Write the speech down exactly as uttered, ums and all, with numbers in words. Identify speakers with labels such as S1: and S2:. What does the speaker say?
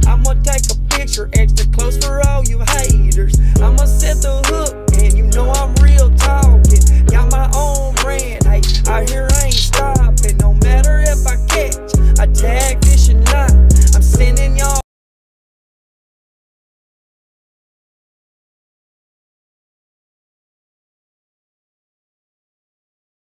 S1: I'ma take a picture extra close for all you haters. I'ma set the hook and you know I'm